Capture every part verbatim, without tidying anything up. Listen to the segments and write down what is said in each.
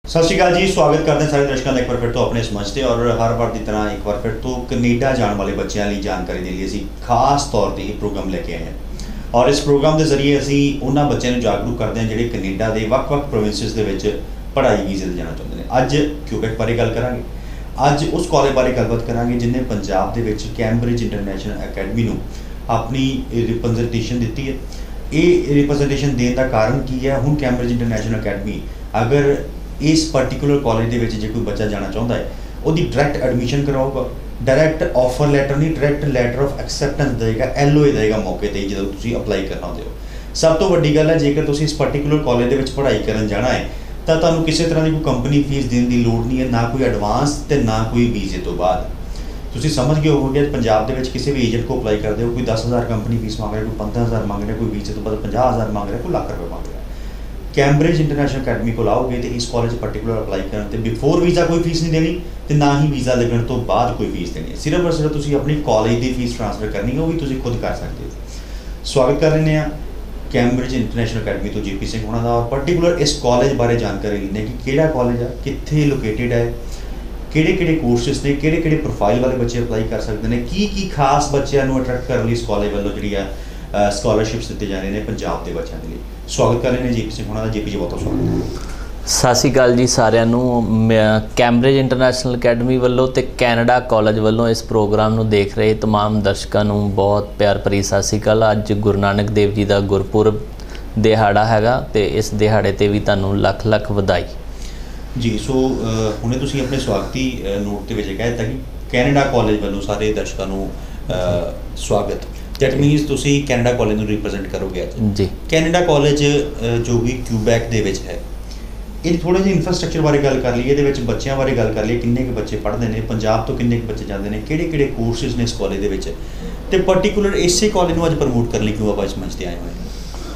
सत श्री अकाल जी, स्वागत करते हैं सारे दर्शकों का एक बार फिर तो अपने समझ से और हर बार की तरह एक बार फिर तो कनेडा जाने वाले बच्चों की जानकारी के लिए असी खास तौर पर यह प्रोग्राम लेके आए हैं और इस प्रोग्राम के जरिए असी उन्होंने बच्चों को जागरूक करते हैं जोड़े कनेडा के वक्-वक् प्रोविंसेस के पढ़ाई वीजे जाना चाहते हैं। अज क्यूबेक बारे गल करांगे, अज उस कॉलेज बारे गलबात करांगे जिन्हें पंजाब के कैंब्रिज इंटरनेशनल अकैडमी को अपनी रिप्रजेंटेशन दी है। ये रिप्रजेंटेशन देने का कारण की है, हुण कैंब्रिज इंटरनेशनल अकैडमी अगर इस पर्टिकुलर कॉलेज के जो कोई बच्चा जाना चाहता है वो डायरैक्ट एडमिशन कराऊगा, डायरैक्ट ऑफर लैटर नहीं डायरैक्ट लैटर ऑफ एक्सैप्टेंस देगा, एल ओ ए देगा मौके पर जो तुम अप्लाई करना होते हो। सब तो वड्डी गल है जेकर तुम इस पर्टिकुलर कॉलेज के पढ़ाई करन जाना है तो तुहानूं किसी तरह की कोई कंपनी फीस देने की लोड़ नहीं है, ना कोई एडवांस तो ना कोई वीजे तो बाद। तुसीं समझ गए होवोगे पंजाब के किसी भी एजेंट को अप्लाई करते हो कोई दस हज़ार कंपनी फीस मांग रहा है, कोई पंद्रह हज़ार मांग रहा है, कोई वीजे तो बाद पचास हज़ार मांग रहा है, कोई लाख रुपये मांग रहा है। कैंब्रिज इंटरनेशनल अकैडमी को लाओगे तो इस कॉलेज पर्टिकुलर अप्लाई करने बिफोर वीज़ा कोई फीस नहीं देनी तो ना ही वीज़ा लगने तो बाद कोई फीस देनी है। सिर्फ और सिर्फ तुसीं अपनी कॉलेज की फीस ट्रांसफर करनी है, वो भी तुसीं खुद कर सकते हो। स्वागत कर लें कैंब्रिज इंटरनेशनल अकैडमी तो जे पी सिंह होना और पर्टिकुलर इस कॉलेज बारे जानकारी लेने कि किहड़ा कॉलेज है, कित्थे लोकेटेड है, किहड़े किहड़े कोर्सेस ने, किहड़े किहड़े प्रोफाइल वाले बच्चे अप्लाई कर सकते हैं, की की खास बच्चों को अट्रैक्ट करने इस कॉलेज वालों जी स्कॉलरशिप्स दी जा रही हैं पंजाब के बच्चों के लिए। स्वागत कर लें जे पी सिंह होना का। जे पी जी बहुत बहुत स्वागत। सत श्री अकाल जी सारिਆਂ ਨੂੰ। कैंब्रिज इंटरनेशनल अकैडमी वालों तो कैनेडा कॉलेज वालों इस प्रोग्राम ਨੂੰ देख रहे तमाम दर्शकों ਨੂੰ बहुत प्यार भरी सत श्री अकाल। अज गुरु नानक देव जी का गुरपुरब दिहाड़ा हैगा तो इस दिहाड़े ते भी तुहानू लख लख वधाई जी। सो हुणे तुसीं अपने स्वागती नोट के कह दिता कि कैनेडा कॉलेज वालों सारे दर्शकों ਨੂੰ स्वागत। दैट मीनस तुसीं कैनेडा कॉलेज ਨੂੰ रिप्रजेंट करोगे अज जी। कैनेडा कॉलेज जो भी क्यूबैक दे विच है, ये थोड़े जिहे इंफ्रास्ट्रक्चर बारे गल कर लीए, ये बच्चों बारे गल कर लीए, किन्ने के बच्चे पढ़ते हैं, पंजाब तो किन्ने के बच्चे जाते हैं, किहड़े किहड़े कोर्सेज ने इस कॉलेज के विच ते पर्टिकुलर इसे कॉलेज को अज प्रमोट करने क्यों आप इस मंच ते आए हुए हैं?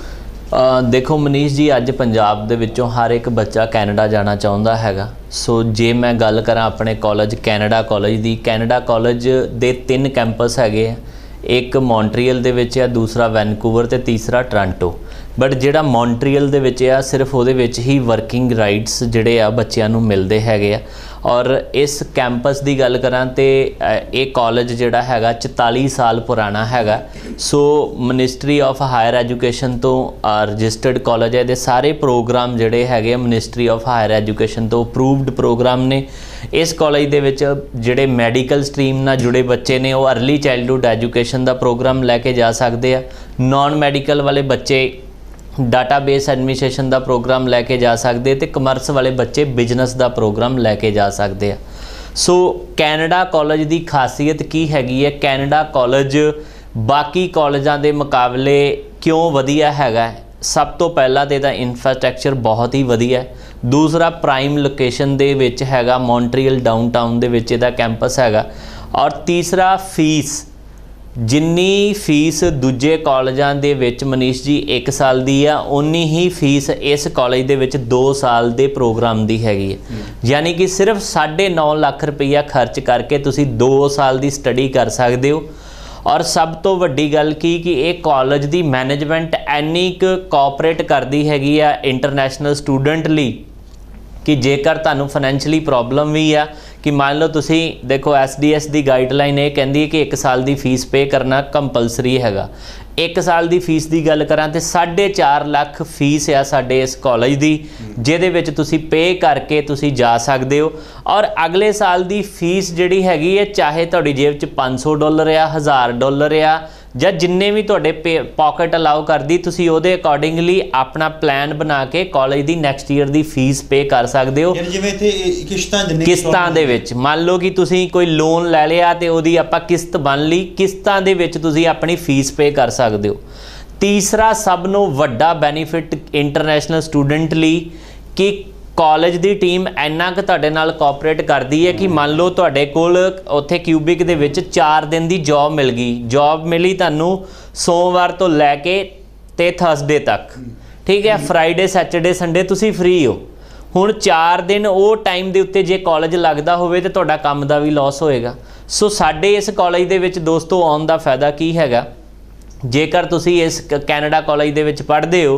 आ, देखो मनीष जी, अज पंजाब दे विचों हर एक बच्चा कैनेडा जाना चाहुंदा हैगा। सो जे मैं गल करां अपने कॉलेज कैनेडा कॉलेज दी, कैनेडा कॉलेज दे तीन कैंपस हैगे आ, एक मॉन्ट्रीयल दे विच आ, दूसरा वैनकूवर ते तीसरा टोरंटो। बट जिहड़ा मॉन्ट्रीयल दे विच आ सिर्फ उहदे विच ही वर्किंग राइट्स जिहड़े आ बच्चिआं नूं मिलदे हैगे आ। और इस कैंपस की गल करां तो ये कॉलेज जिहड़ा हैगा चौताली साल पुराना हैगा। So ministry of higher education तो रजिस्टर्ड कॉलेज है, ये सारे प्रोग्राम जिहड़े हैगे मिनिस्ट्री ऑफ हायर एजुकेशन तो अप्रूवड प्रोग्राम ने। इस कॉलेज दे विच जिहड़े मैडिकल स्ट्रीम नाल जुड़े बच्चे ने वो अर्ली चाइल्डहुड एजुकेशन का प्रोग्राम लैके जा सकते हैं। नॉन मैडिकल वाले बच्चे डाटाबेस एडमिनिस्ट्रेशन का प्रोग्राम लैके जा सकते, तो कमर्स वाले बच्चे बिजनेस का प्रोग्राम लैके जा सकते हैं। सो कैनेडा कॉलेज की खासियत की हैगी है, कैनेडा कॉलेज बाकी कॉलेजों के मुकाबले क्यों वधिया हैगा? सब तो पहला तो इहदा इंफ्रास्ट्रक्चर बहुत ही वधिया है, दूसरा प्राइम लोकेशन दे विच हैगा, मॉन्ट्रीयल डाउनटाउन दे विच इहदा कैंपस हैगा, और तीसरा फीस जिन्नी फीस दूजे कॉलेजों के विच मनीष जी एक साल की आ, उन्नी ही फीस इस कॉलेज के विच दो साल के प्रोग्राम की हैगी है। यानी कि सिर्फ साढ़े नौ लाख रुपया खर्च करके तुसी दो साल की स्टडी कर सकते हो। और सब तो वड्डी गल की कि एक कॉलेज की मैनेजमेंट एनी कोऑपरेट करती हैगी आ इंटरनेशनल स्टूडेंट लई कि जेकर तुहानूं फाइनैंशियली प्रॉब्लम भी आ कि मान लो तुसी देखो एस डी एस की गाइडलाइन ये कहती है कि एक साल की फीस पे करना कंपलसरी हैगा। एक साल की फीस की गल करां तो साढ़े चार लाख फीस आ साडे इस कॉलेज की, जिहदे विच तुसी पे करके तुसी जा सकते हो। और अगले साल की फीस जिहड़ी हैगी है चाहे तुहाडी जेब च पाँच सौ डॉलर आ, हज़ार डॉलर आ, ਜਾਂ जिन्ने भी तुहाडे पे पॉकेट अलाउ करदी तुसी उहदे अकॉर्डिंगली अपना प्लान बना के कॉलेज की नैक्सट ईयर की फीस पे कर सकते हो। जिवें इत्थे किश्तां किस्तां दे विच मान लो कि तुसी कोई लोन लै लिया तो उहदी आपां किस्त बन ली, किस्तां दे विच तुसी अपनी फीस पे कर सकते हो। तीसरा सब नूं वड्डा बैनीफिट इंटरनेशनल स्टूडेंट लई कि कॉलेज की टीम इन्ना क तुहाडे नाल कोऑपरेट करती है कि मान लो तुहाडे कोल उत्थे क्यूबिक दे विच चार दिन की जॉब मिल गई, जॉब मिली तुहानूं सोमवार तो लैके ते थर्सडे तक, ठीक है, फ्राइडे सैटरडे संडे तुसी फ्री हो। हुण चार दिन वो टाइम के उत्ते जे कॉलेज लगता होवे तो तुहाडा काम का भी लॉस होएगा। सो साडे इस कॉलेज दे विच दोस्तों आउण दा फायदा की हैगा, जेकर तुसी इस कैनेडा कॉलेज दे विच पढ़दे हो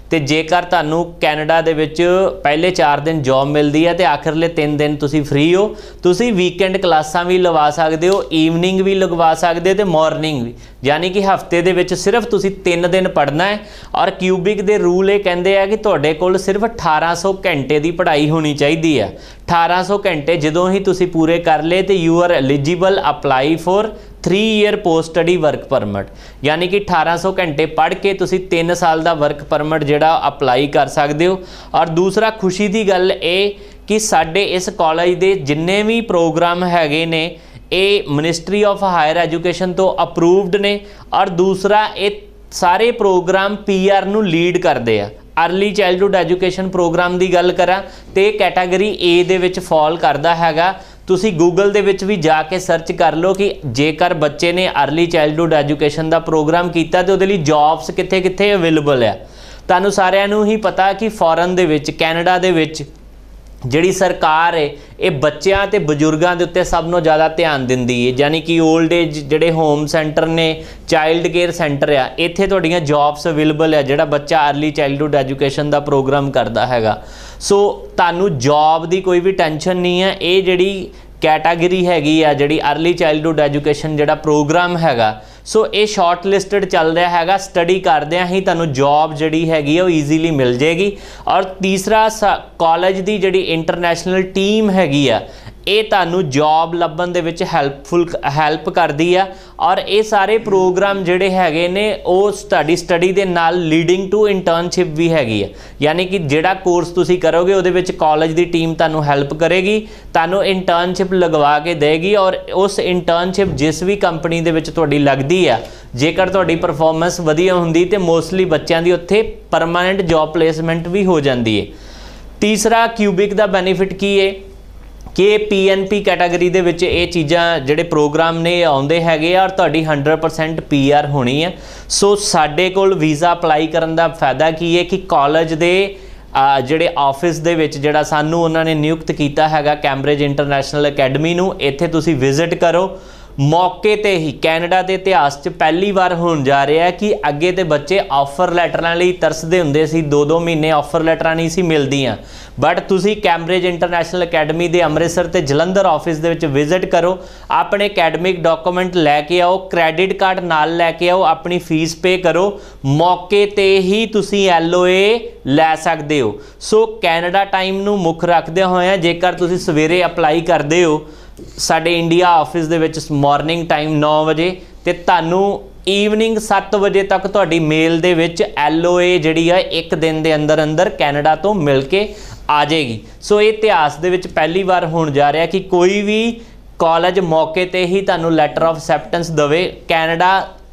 ਤੇ ਜੇਕਰ ਤੁਹਾਨੂੰ ਕੈਨੇਡਾ ਦੇ ਵਿੱਚ ਪਹਿਲੇ ਚਾਰ ਦਿਨ ਜੌਬ ਮਿਲਦੀ ਹੈ ਤੇ ਆਖਰਲੇ ਤਿੰਨ ਦਿਨ ਤੁਸੀਂ ਫ੍ਰੀ ਹੋ, ਤੁਸੀਂ ਵੀਕਐਂਡ ਕਲਾਸਾਂ ਵੀ ਲਵਾ ਸਕਦੇ ਹੋ, ਈਵਨਿੰਗ ਵੀ ਲਗਵਾ ਸਕਦੇ ਹੋ ਤੇ ਮਾਰਨਿੰਗ ਵੀ, यानी कि हफ्ते दे विच सिर्फ तुसी तीन दिन पढ़ना है। और क्यूबिक दे रूल ये कहते हैं कि तुहाडे कोल सिर्फ अठारह सौ घंटे की पढ़ाई होनी चाहिए है। अठारह सौ घंटे जदों ही तुसी पूरे कर ले तो you are eligible apply for three year post study work permit, यानी कि अठारह सौ घंटे पढ़ के तुसी तीन साल का वर्क परमिट जिहड़ा अप्लाई कर सकते हो। और दूसरा खुशी की गल ये कि साडे इस कॉलेज के जिन्ने भी प्रोग्राम हैगे ने ये मिनिस्ट्री ऑफ हायर एजुकेशन तो अप्रूवड ने। और दूसरा ये सारे प्रोग्राम पी आर नू लीड करते हैं। अर्ली चाइल्डहुड एजुकेशन प्रोग्राम की गल करा तो कैटागरी ए दे विच फॉल करता हैगा। तुसी गूगल दे विच भी जाके सर्च कर लो कि जेकर बच्चे ने अर्ली चाइल्डहुड एजुकेशन का प्रोग्राम किया तो उहदे लई जॉब्स कित्थे कित्थे अवेलेबल है। तुहानूं सारिआं नूं ही पता कि फॉरन दे विच कैनेडा दे विच जिहड़ी सरकार है ये बच्चों ते बजुर्गों के उत्ते सब नूं ज़्यादा ध्यान दिंदी है, यानी कि ओल्ड एज जिहड़े होम सेंटर ने चाइल्ड केयर सेंटर आ इत्थे तुहाडीआं जॉब्स अवेलेबल है जिहड़ा बच्चा अर्ली चाइल्डहुड एजुकेशन का प्रोग्राम करता हैगा। सो तुहानूं जॉब की कोई भी टेंशन नहीं है। ये जिहड़ी कैटागरी हैगी आ जिहड़ी अर्ली चाइल्डहुड एजुकेशन जिहड़ा प्रोग्राम हैगा सो ये शॉर्ट लिस्टड चल रहा हैगा। स्टडी करदिआं ही तुहानूं जॉब जिहड़ी हैगी वो ईजीली मिल जाएगी। और तीसरा कॉलेज की जिहड़ी इंटरनैशनल टीम हैगी आ ये तुहानूं जॉब लभण दे विच हैल्पफुल हैल्प करदी आ। और ये सारे प्रोग्राम जिहड़े हैगे ने वो तुहाडी स्टडी दे नाल लीडिंग टू इंटर्नशिप भी हैगी है, यानी कि जिहड़ा कोर्स तुसी करोगे उहदे विच कॉलेज की टीम तुहानूं हैल्प करेगी, तुहानूं इंटर्नशिप लगवा के देगी। और उस इंटर्नशिप जिस भी कंपनी दे विच तुहाडी लगदी आ जेकर तुहाडी परफॉर्मेंस वधिया हुंदी ते मोस्टली बच्चों की उत्थे परमानेंट जॉब प्लेसमेंट भी हो जाती है। तीसरा क्यूबिक का बेनीफिट की है कि पी एन पी कैटागरी दे विच ये चीज़ां जिहड़े प्रोग्राम ने आउंदे हैगे और तुहाडी हंड्रड परसेंट पी आर होनी है। सो साडे कोल वीज़ा अप्लाई करन दा फायदा की है कि कॉलेज दे जिहड़े ऑफिस दे विच जिहड़ा सानूं उन्हां ने नियुक्त कीता हैगा कैम्ब्रिज इंटरनैशनल अकैडमी नूं, इत्थे तुसीं विजिट करो। मौके ते ही कैनेडा के इतिहास च पहली बार होने जा रहा है कि अगे तो बच्चे ऑफर लैटरां लई तरसदे हुंदे सी, दो दो महीने ऑफर लैटरां नहीं सी मिलदियां, बट तुसी कैम्ब्रिज इंटरनैशनल अकैडमी के अमृतसर ते जलंधर ऑफिस दे विच विजिट करो, अपने अकैडमिक डॉक्यूमेंट लैके आओ, क्रेडिट कार्ड नाल लैके आओ, अपनी फीस पे करो, मौके ते ही तुसी एल ओ ए लै सकदे हो। सो कैनेडा टाइम नूं मुख रखदे होए जेकर तुसी सवेरे अप्लाई करदे हो साडे इंडिया ऑफिस दे विच मॉर्निंग टाइम नौ बजे ते तुहानूं ईवनिंग सत्त बजे तक तुहाडी मेल दे विच एल ओ ए जिहड़ी है एक दिन दे अंदर अंदर कैनेडा तो मिल के आ जाएगी। सो ये इतिहास दे विच पहली बार होने जा रहा कि कोई भी कॉलेज मौके ते ही तुहानूं लैटर ऑफ एक्सैप्टेंस देवे। कैनेडा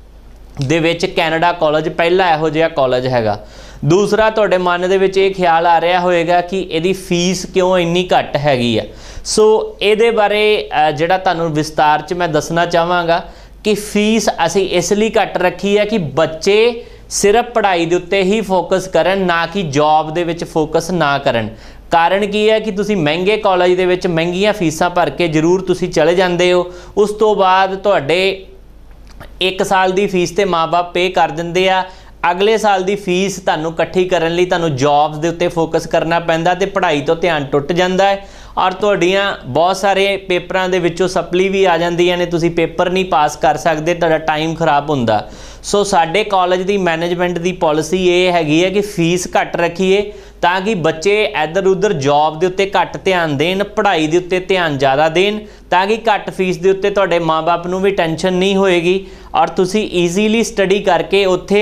दे विच कैनेडा कॉलेज पहला इहो जिहा कॉलेज हैगा। दूसरा तुहाडे मन दे विच ये ख्याल आ रहा होएगा कि इहदी फीस क्यों इन्नी घट हैगी है। सो ये बारे जिहड़ा तुहानूं विस्तार च मैं दसना चाहांगा कि फीस असी इसलिए घट रखी है कि बच्चे सिर्फ पढ़ाई दे उत्ते ही फोकस करन, ना कि जॉब दे विच फोकस ना करन। कारण की है कि तुसी महंगे कॉलेज दे विच महंगियां फीसां भर के जरूर तुसी चले जांदे हो, उस तो बाद तुहाडे एक साल की फीस ते माँ बाप पे कर दिंदे आ, अगले साल की फीस तुहानूं इकट्ठी करन लई तुहानूं जॉब्स दे उत्ते फोकस करना पैंदा ते पढ़ाई तो ध्यान टुट जांदा है। और तुहाडीआं बहुत सारे पेपरां दे विचों सप्ली भी आ जांदियां ने, तुसीं पेपर नहीं पास कर सकदे, तुहाडा टाइम खराब हुंदा। सो साडे कॉलेज की मैनेजमेंट की पॉलिसी ये हैगी है कि फीस घट रखीए ताकि बच्चे इधर उधर जॉब के उत्ते घट ध्यान देन, पढ़ाई के उत्ते ध्यान ज़्यादा देन, ताकि घट फीस के उत्ते तुहाडे माँ बाप नूं भी टेंशन नहीं होएगी और तुसी ईजीली स्टडी करके उत्थे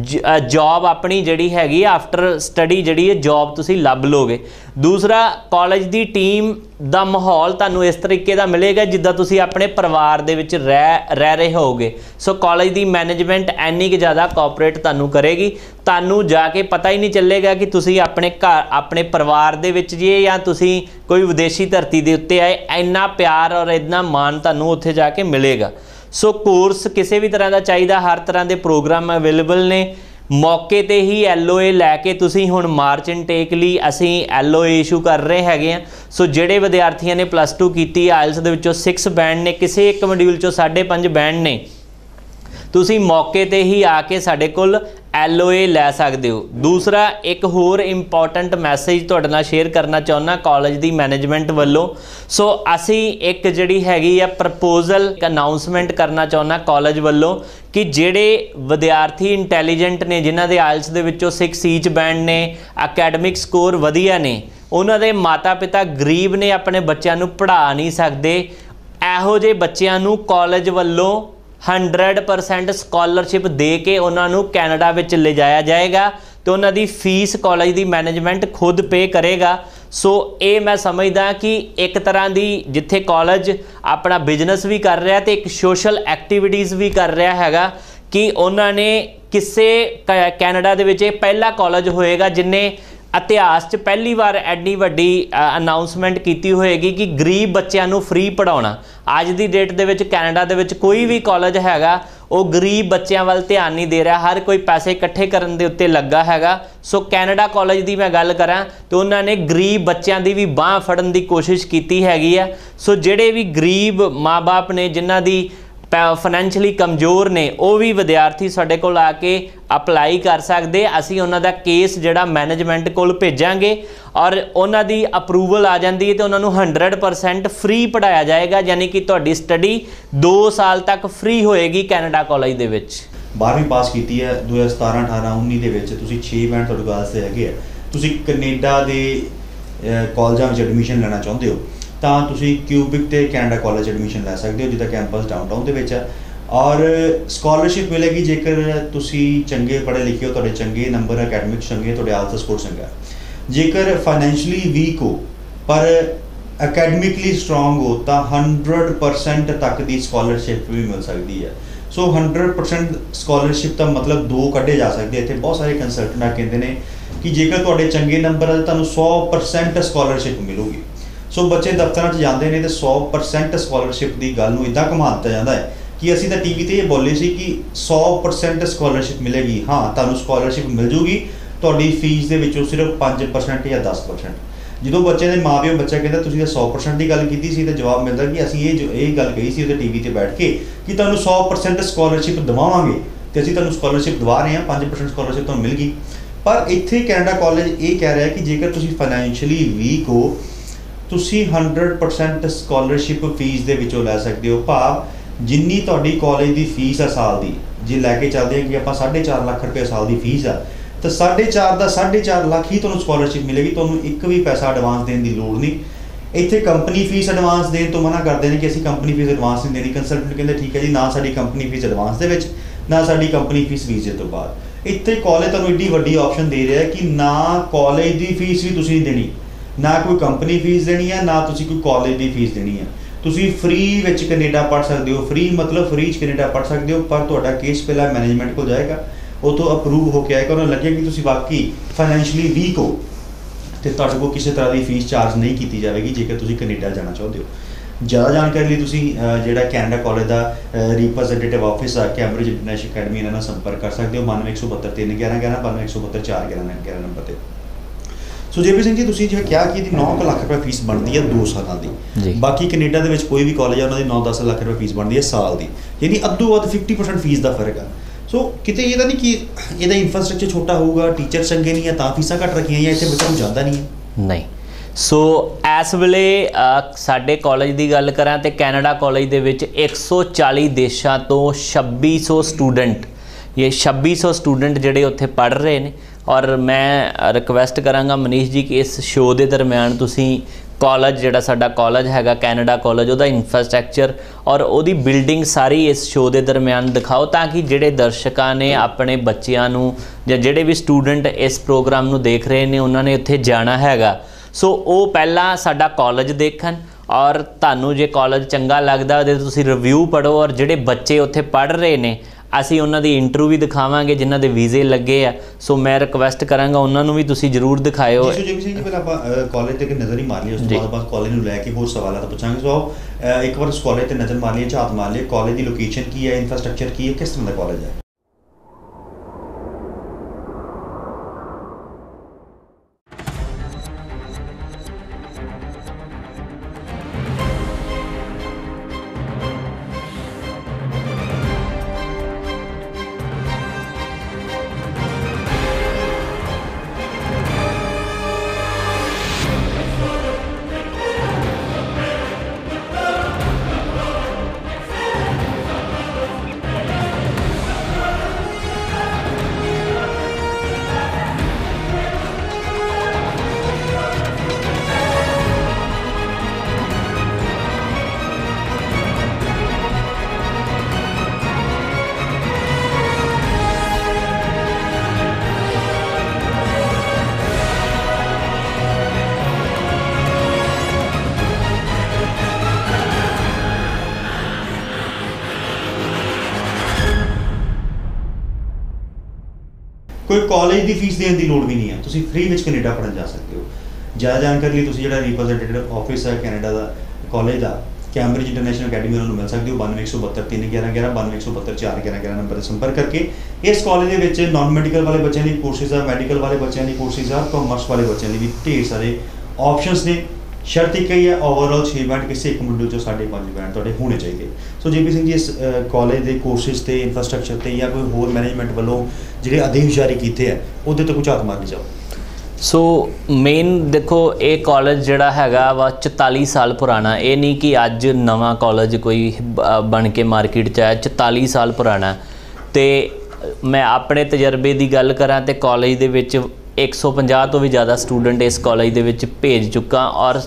जॉब अपनी जिहड़ी हैगी आफ्टर स्टडी जिहड़ी है जॉब तुसी लभ लोगे। दूसरा कॉलेज की टीम दा माहौल तुहानूं इस तरीके दा मिलेगा जिद्दां तुसी अपने परिवार दे विच रह रह रहे होगे। सो कॉलेज की मैनेजमेंट इन्नी कि ज़्यादा कोऑपरेट तुहानूं करेगी, तुहानूं जाके पता ही नहीं चलेगा कि तुसी अपने घर अपने परिवार दे विच जे या तुसी कोई विदेशी धरती दे उत्ते आए, इन्ना प्यार और इन्ना मान तुहानूं उत्थे जाके मिलेगा। सो कोर्स किसी भी तरह का चाहिए, हर तरह के प्रोग्राम अवेलेबल ने, मौके ते ही एल ओ ए लैके तुसी हुण मार्च इनटेक लई असीं एल ओ ए इशू कर रहे हैगे आ। सो जिहड़े विद्यार्थियों ने प्लस टू की आइल्स दे विचों सिक्स बैंड ने, किसी एक मॉड्यूल चों साढ़े पंज बैंड ने, तुसी मौके ते ही आके साडे कोल एल ओ ए लै सकते हो। दूसरा एक होर इंपॉर्टेंट मैसेज तुहाडे नाल शेयर करना चाहुंदा कॉलेज की मैनेजमेंट वालों। सो असी एक जिहड़ी हैगी आ प्रपोजल अनाउंसमेंट करना चाहुंदा कॉलेज वालों कि जिहड़े विद्यार्थी इंटैलीजेंट ने, जिन्हां दे आइल्स दे विचों सिक्स ईच बैंड ने, अकैडमिक स्कोर वधिया ने, उन्हां दे माता पिता गरीब ने, अपने बच्चों नूं पढ़ा नहीं सकते, इहो जिहे बच्चों नूं कॉलेज वालों हंड्रड परसेंट स्कॉलरशिप दे के उन्होंने कैनेडा विच ले जाया जाएगा तो उन्हों की फीस कॉलेज की मैनेजमेंट खुद पे करेगा। सो ये मैं समझदा कि एक तरह की जिथे कॉलेज अपना बिजनेस भी कर रहा तो एक सोशल एक्टिविटीज़ भी कर रहा हैगा कि उन्होंने किसे कैनेडा दे विच पहला कॉलेज होएगा जिन्हें इतिहास च पहली बार एड्डी वड्डी अनाउंसमेंट की होएगी कि गरीब बच्चों नूं फ्री पढ़ाउणा। अज की डेट दे विच कैनेडा दे विच कोई भी कॉलेज हैगा वो गरीब बच्चों वाल ध्यान नहीं दे रहा, हर कोई पैसे इकट्ठे करन दे उत्ते लगा हैगा। सो कैनेडा कॉलेज की मैं गल करां तो उन्होंने गरीब बच्चों की भी बांह फड़न की कोशिश की हैगी है। सो जिहड़े भी गरीब माँ बाप ने, जिन्हां दी फाइनैंशली कमज़ोर ने, वो भी विद्यार्थी साडे कोल आके अपलाई कर सकते। असीं उन्हां दा केस जिहड़ा मैनेजमेंट कोल भेजांगे और उन्हां दी अप्रूवल आ जाती है तो उन्होंने हंड्रड परसेंट फ्री पढ़ाया जाएगा, यानी कि तुहाडी स्टडी दो साल तक फ्री होएगी कैनेडा कॉलेज दे विच। बारहवीं पास की है दो हज़ार सतारह अठारह उन्नीस के विच तुसीं छे बैंड तुहाडे कोल से हैगे आ, तुसीं कनेडा दे कॉलेजां विच एडमिशन लेना चाहुंदे हो तो तुसीं क्यूबिक ते कैनेडा कॉलेज एडमिशन लै सकते हो जिहदा कैंपस डाउनटाउन दे विच है। और स्कॉलरशिप मिलेगी जेकर तुसीं चंगे पढ़े लिखे हो, तुहाडे चंगे नंबर अकैडमिक चंगे, तुहाडे आल्स स्कोर चंगा। जेकर फाइनैंशली वीक हो पर अकैडमिकली स्ट्रोंग हो तो हंड्रड परसेंट तक की स्कॉलरशिप भी मिल सकती है। सो हंड्रड परसेंट स्कॉलरशिप का मतलब दो कढ़े जा सकते हैं। इतने बहुत सारे कंसल्टेंट आ कहते हैं कि जेकर तुहाडे चंगे नंबर है तो सौ परसेंट स्कॉलरशिप मिलूगी। सो बच्चे दफ्तर जाते हैं तो सौ परसेंट स्कॉलरशिप की गल नूं इदां घुमा दिता जाता है कि असीं तां टी वी ते ये बोले सी कि सौ परसेंट स्कॉलरशिप मिलेगी। हाँ, तुहानूं स्कॉलरशिप मिल जूगी, तुहाडी फीस दे विचों सिर्फ पाँच परसेंट या दस परसेंट। जो बच्चे के माँ प्यो बच्चा कहता तुसीं सौ परसेंट की गल की सी तो जवाब मिलता कि असीं ये जो ये गल कही सी टी वी ते बैठ के कि तुहानूं सौ परसेंट स्कॉलरशिप दवावांगे तो असीं तुहानूं स्कॉलरशिप दवा रहे हैं, पाँच परसेंट स्कॉलरशिप तुहानूं मिल गई। पर इत्थे कैनेडा कॉलेज ये कह रहा है कि जेकर तुसीं फाइनैंशली वीक हो तुसी हंड्रड परसेंट स्कॉलरशिप फीस दे विचों लै सकते हो। भाव जिन्नी तुहाडी कॉलेज की फीस है साल की, जे लैके चलते हैं कि आप साढ़े चार लाख रुपये साल की फीस है तो साढ़े चार का साढ़े चार लाख ही तुहानूं स्कॉलरशिप मिलेगी, तुहानूं एक भी पैसा एडवांस देने की लोड़ नहीं। इत्थे कंपनी फीस एडवांस देने तो मना करते हैं कि असीं कंपनी फीस एडवांस नहीं देनी। कंसल्टेंट कहते ठीक है जी, ना साडी कंपनी फीस एडवांस दे विच, ना साडी कंपनी फीस वीजे तो बाद। इत्थे कॉलेज तुहानूं एड्डी वड्डी ऑप्शन दे रहा है कि ना कॉलेज की फीस भी तुसीं नहीं देनी, ना कोई कंपनी फीस देनी है, ना तुसी कोई कॉलेज की फीस देनी है। तुसी फ्री विच कनेडा पढ़ सकते हो। फ्री मतलब फ्री च कनेडा पढ़ सकते हो, पर तुहाडा केस पहला मैनेजमेंट को जाएगा, उतों अप्रूव होकर आएगा, उन्हें लगे कि तुसी वाकई फाइनैंशली वीक हो तो तुहाडे कोल किसी तरह की फीस चार्ज नहीं की जाएगी जेकर तुसी कनेडा जाना चाहते हो। ज़्यादा जानकारी लिए तुसी जिहड़ा कैनेडा कॉलेज का रिप्रजेंटेटिव ऑफिस आ कैम्ब्रिज इंटरनेशनल अकैडमी इन्हां नाल संपर्क कर सकते हो। बानवे एक सौ बहत्तर तीन ग्यारह ग्यारह बानवे एक सौ बहत्तर चार ग्यारह ग्यारह नंबर पर। सो जे पी सिंह जी तुसीं जिवें क्या कि नौ लाख रुपये फीस बनती है दो सालों की, बाकी कनेडा दे विच कोई भी कॉलेज है उन्होंने नौ दस लाख रुपये फीस बनती है साल की, यानी अद्धों अध फिफ्टी परसेंट फीस का फर्क है। सो किते ये नहीं कि ये इंफ्रास्ट्रक्चर छोटा होगा, टीचर चंगे नहीं है तो फीसां घट रखियां या इत्थे बच्चा जाता नहीं है नहीं। सो इस वेले साडे कॉलेज की गल करां तो कैनेडा कॉलेज दे विच एक सौ चाली देशों तो छब्बी सौ स्टूडेंट, ये छब्बी सौ स्टूडेंट जिहड़े उत्थे पढ़ रहे हैं। और मैं रिक्वेस्ट करांगा मनीष जी कि इस शो के दरम्यान तुसीं कॉलेज जिहड़ा साडा कॉलेज हैगा कैनेडा कॉलेज उहदा इंफ्रास्ट्रक्चर और उहदी बिल्डिंग सारी इस शो के दरम्यान दिखाओ ताकि जिहड़े दर्शकां ने अपने बच्चिआं नूं जां जिहड़े भी स्टूडेंट इस प्रोग्राम नूं देख रहे हैं उन्होंने उत्थे जाना हैगा। सो वो पहला साडा कॉलेज देखन और तुहानूं जे कॉलेज चंगा लगदा ते तुसीं रिव्यू पढ़ो और जिहड़े बच्चे उत्थे पढ़ रहे ने असी उन्हां दी इंटरव्यू भी दिखावांगे जिन्हां दे वीज़े लगे आ। सो मैं रिक्वेस्ट करांगा उन्हां नूं भी तुसीं जरूर दिखाओ। जी जी जी पहले आप कॉलेज ते नज़र ही मार लिया, उस बाद बाद कॉलेज नूं लैके होर सवाल तो पूछांगे। सो आओ एक बार उस कॉलेज ते नज़र मार लिया, झात मार लिया, कॉलेज की लोकेशन की है, इंफ्रास्ट्रक्चर की है, किस तरह का कॉलेज है। कोई कॉलेज की फीस देने की लोड़ भी नहीं है, तुसीं फ्री विच कनेडा पढ़न जा सकते हो। ज़्यादा जानकारी लिए तुसीं जिहड़ा रिप्रजेंटेटिव ऑफिस है कैनेडा का कॉलेज का कैम्ब्रिज इंटरनेशनल अकैडमी उन्होंने मिल सकते हो। बानवे एक सौ बहत्तर तीन ग्यारह ग्यारह बानवे एक सौ बहत्तर चार ग्यारह ग्यारह नंबर से संपर्क करके इस कॉलेज के नॉन मैडिकल वाले बच्चों की कोर्सेज है, मैडिकल वाले बच्चों की कोर्सेज है, कॉमर्स वाले बच्चों की भी ढेर सारे ऑप्शनस ने। शर्त एक ही है, ओवरऑल छे बैंड किसी एक मुंडे चो साढ़े पाँच बैंड तुहाडे होने चाहिए। सो जे पी सिंह जी इस कॉलेज के कोर्सेज से इंफ्रास्ट्रक्चर से या कोई होर मैनेजमेंट वालों जिहड़े आदेश जारी किए हैं उहदे ते कुछ हाथ मारनी चाहो। सो मेन देखो ये कॉलेज जिहड़ा हैगा वा चौताली साल पुराना, ये नहीं कि अज नवा कॉलेज कोई बन के मार्केट च आया, चौताली साल पुराना। तो मैं अपने तजर्बे की गल करा तो कॉलेज दे विच एक सौ पचास तो भी ज़्यादा स्टूडेंट इस कॉलेज दे विच भेज चुका और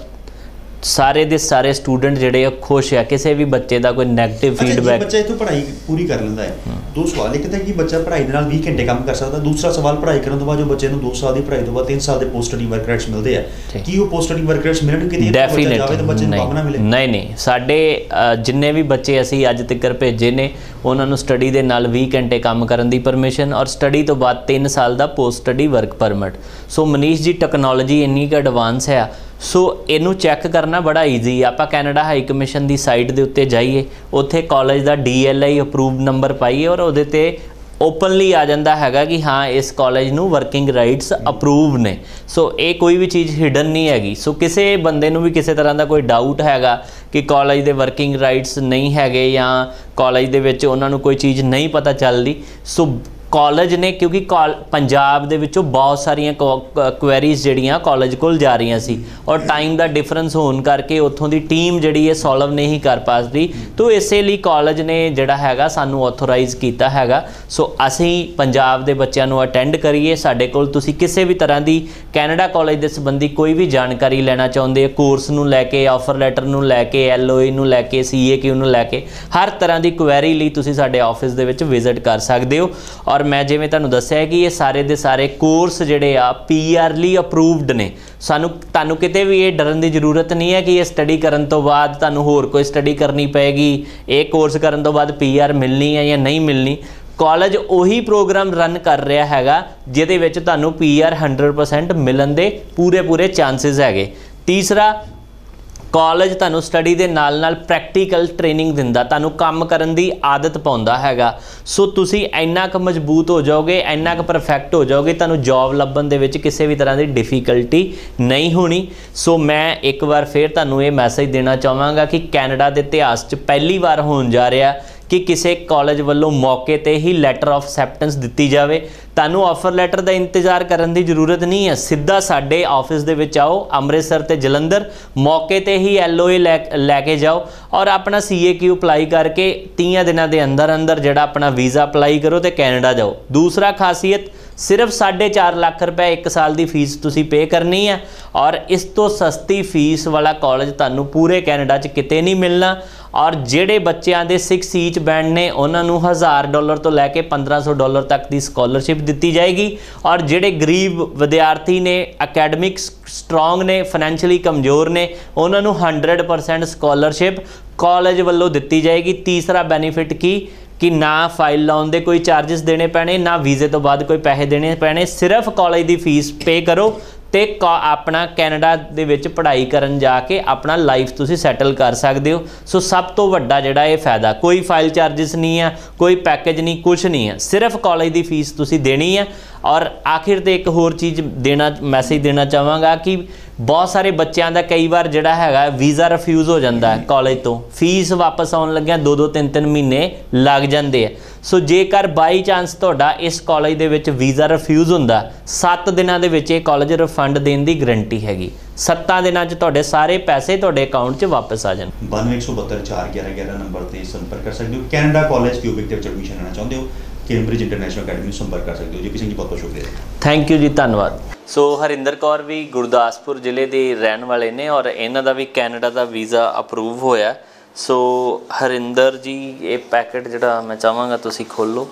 सारे दे सारे स्टूडेंट जिहड़े खुश है, किसी भी बच्चे का कोई नैगेटिव फीडबैक। बच्चा इत्थों पढ़ाई पूरी कर लेंदा है। दो सवाल, एक तो कि बच्चा पढ़ाई दे नाल बीस घंटे काम कर सकता, दूसरा सवाल पढ़ाई करने तो बाद जो बच्चे दो साल की पढ़ाई तो बाद तीन साल के पोस्ट स्टडी वर्क राइट्स मिलते हैं, कि वो पोस्ट स्टडी वर्क राइट्स मिलन कि डेफिनेटली नहीं नहीं साडे जिन्ने भी बच्चे असीं अज तक भेजे ने उन्होंने स्टडी के नाल बीस घंटे काम करने की परमिशन और स्टडी तो बाद तीन साल का post study work permit. So Manish ji technology इन्नी क एडवांस है, सो इनू चैक करना बड़ा ईजी है। आप कैनेडा हाई कमीशन की साइट के उत्ते जाइए, उत्थे कॉलेज का D L I approve number पाइए और उहदे ते ओपनली आ जाता हैगा कि हाँ इस कॉलेज नू वर्किंग राइट्स अप्रूव ने। सो ये कोई भी चीज़ हिडन नहीं हैगी। सो किसी बंदे नू भी किसी तरह का कोई डाउट हैगा कि कॉलेज के वर्किंग राइट्स नहीं हैगे या कॉलेज दे विच उन्हां नू कोई चीज़ नहीं पता चलती, सो कॉलेज ने क्योंकि कॉल पंजाब दे विचों बहुत सारिया क्वेरीज जड़ियाँ कॉलेज कोल जा रही सी और टाइम का डिफरेंस होने करके उत्थों की टीम जी है सॉल्व नहीं कर पाती, तो इस लिए कॉलेज ने जोड़ा है सानू ऑथोराइज किया हैगा। सो असी पंजाब के बच्चों को अटेंड करिए, साडे कोल तुसी किसी भी तरह की कैनेडा कॉलेज के संबंधी कोई भी जानकारी लेना चाहते कोर्स नू लैके ऑफर लैटर नू लैके एल ओ ई नू लैके सी ए क्यू नू लैके हर तरह की क्वेरी लिए तुसी साडे ऑफिस दे विच विजिट कर सकते हो। और मैं जिवें तुहानूं दस्सिआ कि ये सारे दे सारे कोर्स जिहड़े आ पी आर ली अप्रूवड ने। सानू तुहानूं किते भी ये डरन की जरूरत नहीं है कि ये स्टडी करन तो बाद तुहानूं होर कोई स्टडी करनी पेगी, ये कोर्स करन तो बाद पी आर मिलनी है या नहीं मिलनी। कॉलेज उही प्रोग्राम रन कर रहा हैगा जिहदे विच तुहानूं पी आर हंड्रड परसेंट मिलन दे पूरे पूरे चांसिस हैगे। तीसरा, कॉलेज तुहानूं स्टडी के नाल नाल प्रैक्टिकल ट्रेनिंग दिंदा, तुहानूं काम करन दी आदत पाउंदा हैगा। सो तुसीं इन्ना क मजबूत हो जाओगे, इन्ना क परफेक्ट हो जाओगे, तुहानूं जॉब लभन दे विच किसी भी तरह की डिफिकल्टी नहीं होनी। सो मैं एक बार फिर तुहानूं ये मैसेज देना चाहांगा कि कैनेडा के इतिहास च पहली बार होण जा रहा कि किसी कॉलेज वालों मौके ते ही लैटर ऑफ एक्सैप्टेंस दी जाए। तुहानूं ऑफर लैटर का इंतजार करने की जरूरत नहीं है, सीधा साडे ऑफिस दे विच आओ अमृतसर ते जलंधर, मौके ते ही एल ओ ए लै लैके जाओ और अपना सी ए क्यू अप्लाई करके तीन दिनों के अंदर अंदर जिहड़ा अपना वीज़ा अप्लाई करो तो कैनेडा जाओ। दूसरा खासियत, सिर्फ साढ़े चार लाख रुपए एक साल की फीस तुसी पे करनी है और इस तो सस्ती फीस वाला कॉलेज तुहानूं पूरे कैनेडा च किते नहीं मिलना। और जिहड़े बच्चों के सिक्स ईच बैंड ने उन्होंने हज़ार डॉलर तो लैके पंद्रह सौ डॉलर तक की स्कॉलरशिप दी जाएगी और जिहड़े गरीब विद्यार्थी ने अकैडमिक स्ट्रोंग ने फाइनैंशियली कमज़ोर ने उन्होंने हंड्रड परसेंट स्कॉलरशिप कॉलेज वालों दी जाएगी। तीसरा बेनीफिट की कि ना फाइल लाउन दे कोई चार्जिस देने पैने, ना वीज़े तो बाद कोई पैसे देने पैने, सिर्फ कॉलेज की फीस पे करो तो अपना कैनेडा दे विच पढ़ाई करन जाके अपना लाइफ तुसी सैटल कर सकते हो। सो सब तो वड्डा जिहड़ा ये फायदा, कोई फाइल चार्जिस नहीं है, कोई पैकेज नहीं, कुछ नहीं है, सिर्फ कॉलेज की फीस तुसी देनी है। और आखिर ते एक होर चीज़ देना मैसेज देना चाहांगा कि बहुत सारे बच्चों का कई बार जिहड़ा हैगा वीज़ा रिफ्यूज़ हो जाता है कॉलेज तो, फीस वापस आउण लग्गिया दो दो तीन तीन महीने लग जाते हैं। सो जेकर बाई चांस तुहाडा इस कॉलेज दे विच वीज़ा रिफ्यूज़ हुंदा, सत्त दिनां दे विच ये कॉलेज रिफंड देने की गारंटी हैगी। सत्तां दिनां च तुहाडे सारे पैसे तुहाडे अकाउंट च वापस आ जाण। बानवे एक सौ बहत्तर चार ग्यारह ग्यारह नंबर से संपर्क कर सकते हो। कैनेडा कॉलेज क्यूबिक दे विच एडमिशन लेना चाहते हो, कैम्ब्रिज इंटरनेशनल अकैडमी संपर्क कर सकते हो। जी पी सिंह जी बहुत बहुत शुक्रिया। थैंक यू जी, धन्यवाद। सो हरिंदर कौर भी गुरदासपुर जिले के रहने वाले ने और इन्हां दा भी कैनेडा का वीज़ा अप्रूव होया। सो हरिंदर जी ये पैकेट जिहड़ा मैं चाहांगा तुसी खोलो।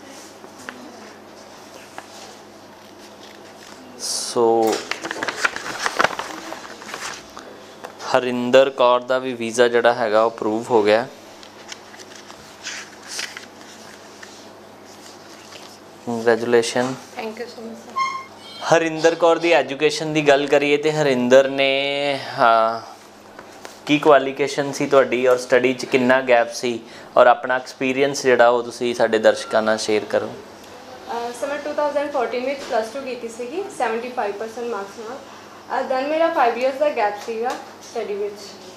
सो हरिंदर कौर का भी वीज़ा जिहड़ा हैगा अप्रूव हो गया। Congratulation. Thank you so much sir. Harinder Kaur ਦੀ ਐਜੂਕੇਸ਼ਨ ਦੀ ਗੱਲ ਕਰੀਏ ਤੇ ਹਰਿੰਦਰ ਨੇ ਹਾਂ ਕੀ ਕੁਆਲੀਫਿਕੇਸ਼ਨ ਸੀ ਤੁਹਾਡੀ ਔਰ ਸਟੱਡੀ 'ਚ ਕਿੰਨਾ ਗੈਪ ਸੀ ਔਰ ਆਪਣਾ ਐਕਸਪੀਰੀਅੰਸ ਜਿਹੜਾ ਉਹ ਤੁਸੀਂ ਸਾਡੇ ਦਰਸ਼ਕਾਂ ਨਾਲ ਸ਼ੇਅਰ ਕਰੋ। ਸਰ ਮੈਂ ਟੂ ਥਾਊਜ਼ੈਂਡ ਫੋਰਟੀਨ ਵਿੱਚ ਪਲੱਸ ਟੂ ਕੀਤੀ ਸੀਗੀ ਸੈਵਨਟੀ ਫਾਈਵ ਪਰਸੈਂਟ ਮਾਰਕਸ ਨਾਲ। ਦੈਨ ਮੇਰਾ ਫਾਈਵ ਇਅਰਸ ਦਾ ਗੈਪ ਸੀਗਾ ਸਟੱਡੀ ਵਿੱਚ।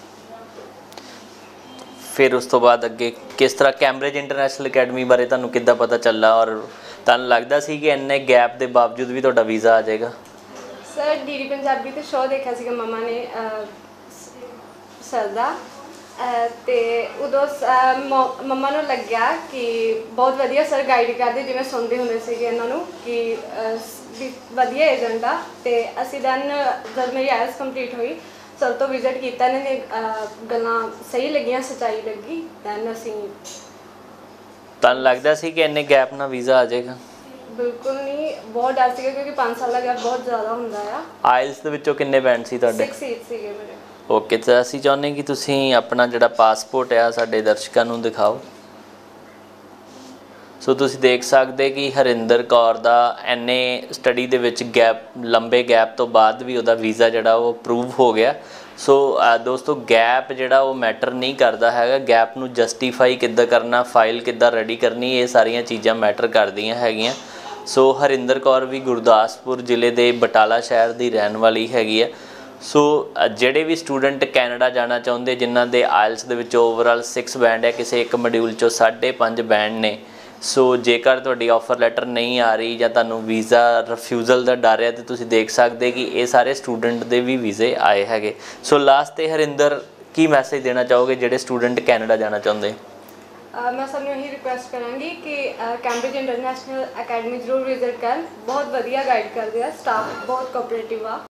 ਫਿਰ ਉਸ ਤੋਂ ਬਾਅਦ ਅੱਗੇ ਕਿਸ ਤਰ੍ਹਾਂ ਕੈਂਬਰਿਜ ਇੰਟਰਨੈਸ਼ਨਲ ਅਕੈਡਮੀ ਬਾਰੇ ਤੁਹਾਨੂੰ ਕਿੱਦਾਂ ਪਤਾ ਚੱਲਾ ਔਰ ਤੁਹਾਨੂੰ ਲੱਗਦਾ ਸੀ ਕਿ ਇੰਨੇ ਗੈਪ ਦੇ ਬਾਵਜੂਦ ਵੀ ਤੁਹਾਡਾ ਵੀਜ਼ਾ ਆ ਜਾਏਗਾ? ਸਰ ਡੀ ਡੀ ਪੰਜਾਬੀ 'ਤੇ ਸ਼ੋਅ ਦੇਖਿਆ ਸੀਗਾ ਮੰਮਾ ਨੇ ਸਰ ਦਾ, ਅਤੇ ਉਦੋਂ ਮੰਮਾ ਨੂੰ ਲੱਗਿਆ ਕਿ ਬਹੁਤ ਵਧੀਆ ਸਰ ਗਾਈਡ ਕਰਦੇ, ਜਿਵੇਂ ਸੁਣਦੇ ਹੁੰਦੇ ਸੀਗੇ ਇਹਨਾਂ ਨੂੰ ਕਿ ਵੀ ਵਧੀਆ ਏਜੰਟ ਆ। ਅਤੇ ਅਸੀਂ ਦੈਨ ਜਦ ਮੇਰੀ ਆਇਲਸ ਕੰਪਲੀਟ ਹੋਈ ਸਰ ਤੋਂ ਵਿਜ਼ਿਟ ਕੀਤਾ, ਇਹਨਾਂ ਨੇ ਗੱਲਾਂ ਸਹੀ ਲੱਗੀਆਂ, ਸੱਚਾਈ ਲੱਗੀ। ਦੈਨ ਅਸੀਂ ਤੁਹਾਨੂੰ ਲੱਗਦਾ ਸੀ ਕਿ ਇੰਨੇ ਗੈਪ ਨਾਲ ਵੀਜ਼ਾ ਆ ਜਾਏਗਾ? ਬਿਲਕੁਲ ਨਹੀਂ, ਬਹੁਤ ਡਰ ਸੀਗਾ ਕਿਉਂਕਿ ਪੰਜ ਸਾਲ ਦਾ ਗੈਪ ਬਹੁਤ ਜ਼ਿਆਦਾ ਹੁੰਦਾ ਆ। ਆਇਲਸ ਦੇ ਵਿੱਚੋਂ ਕਿੰਨੇ ਬੈਂਡ ਸੀ ਤੁਹਾਡੇ? ਸਿਕਸ ਸੀਟ ਸੀਗੇ ਮੇਰੇ। ਓਕੇ, ਤਾਂ ਅਸੀਂ ਚਾਹੁੰਦੇ ਕਿ ਤੁਸੀਂ ਆਪਣਾ ਜਿਹੜਾ ਪਾਸਪੋਰਟ ਆ ਸਾਡੇ ਦਰਸ਼ਕਾਂ ਨੂੰ ਦਿਖਾਓ। ਸੋ ਤੁਸੀਂ ਦੇਖ ਸਕਦੇ ਕਿ ਹਰਿੰਦਰ ਕੌਰ ਦਾ ਐਨੇ ਸਟੱਡੀ ਦੇ ਵਿੱਚ ਗੈਪ ਲੰਬੇ ਗੈਪ ਤੋਂ ਬਾਅਦ ਵੀ ਉਹਦਾ ਵੀਜ਼ਾ ਜਿਹੜਾ ਉਹ ਅਪਰੂਵ ਹੋ ਗਿਆ। ਸੋ ਦੋਸਤੋ ਗੈਪ ਜਿਹੜਾ ਉਹ ਮੈਟਰ ਨਹੀਂ ਕਰਦਾ ਹੈਗਾ, ਗੈਪ ਨੂੰ ਜਸਟੀਫਾਈ ਕਿੱਦਾਂ ਕਰਨਾ, ਫਾਈਲ ਕਿੱਦਾਂ ਰੈਡੀ ਕਰਨੀ, ਇਹ ਸਾਰੀਆਂ ਚੀਜ਼ਾਂ ਮੈਟਰ ਕਰਦੀਆਂ ਹੈਗੀਆਂ। ਸੋ ਹਰਿੰਦਰ ਕੌਰ ਵੀ ਗੁਰਦਾਸਪੁਰ ਜ਼ਿਲ੍ਹੇ ਦੇ ਬਟਾਲਾ ਸ਼ਹਿਰ ਦੀ ਰਹਿਣ ਵਾਲੀ ਹੈਗੀ ਹੈ। ਸੋ ਜਿਹੜੇ ਵੀ ਸਟੂਡੈਂਟ ਕੈਨੇਡਾ ਜਾਣਾ ਚਾਹੁੰਦੇ ਜਿਨ੍ਹਾਂ ਦੇ ਆਇਲਸ ਦੇ ਵਿੱਚ ਓਵਰਆਲ ਸਿਕਸ ਬੈਂਡ ਹੈ, ਕਿਸੇ ਇੱਕ ਮੋਡਿਊਲ 'ਚੋਂ ਸਾਢੇ ਪੰਜ ਬੈਂਡ ਨੇ। ਸੋ ਜੇਕਰ ਤੁਹਾਡੀ ਆਫਰ ਲੈਟਰ ਨਹੀਂ ਆ ਰਹੀ ਜਾਂ ਤੁਹਾਨੂੰ ਵੀਜ਼ਾ ਰਿਫਿਊਜ਼ਲ ਦਾ ਡਰ ਹੈ, ਤਾਂ ਤੁਸੀਂ ਦੇਖ ਸਕਦੇ ਕਿ ਇਹ ਸਾਰੇ ਸਟੂਡੈਂਟ ਦੇ ਵੀ ਵੀਜ਼ੇ ਆਏ ਹੈਗੇ। ਸੋ ਲਾਸਟ 'ਤੇ ਹਰਿੰਦਰ ਕੀ ਮੈਸੇਜ ਦੇਣਾ ਚਾਹੋਗੇ ਜਿਹੜੇ ਸਟੂਡੈਂਟ ਕੈਨੇਡਾ ਜਾਣਾ ਚਾਹੁੰਦੇ? ਮੈਂ ਸਭ ਨੂੰ ਇਹੀ ਰਿਕੁਐਸਟ ਕਰਾਂਗੀ ਕਿ ਕੈਂਬਰਿਜ ਇੰਟਰਨੈਸ਼ਨਲ ਅਕੈਡਮੀ ਜ਼ਰੂਰ ਵਿਜ਼ਿਟ ਕਰਨ। ਬਹੁਤ ਵਧੀਆ ਗਾਈਡ ਕਰਦੇ ਆ, ਸਟਾਫ ਬਹੁਤ ਕੋਆਪਰੇਟਿਵ ਆ।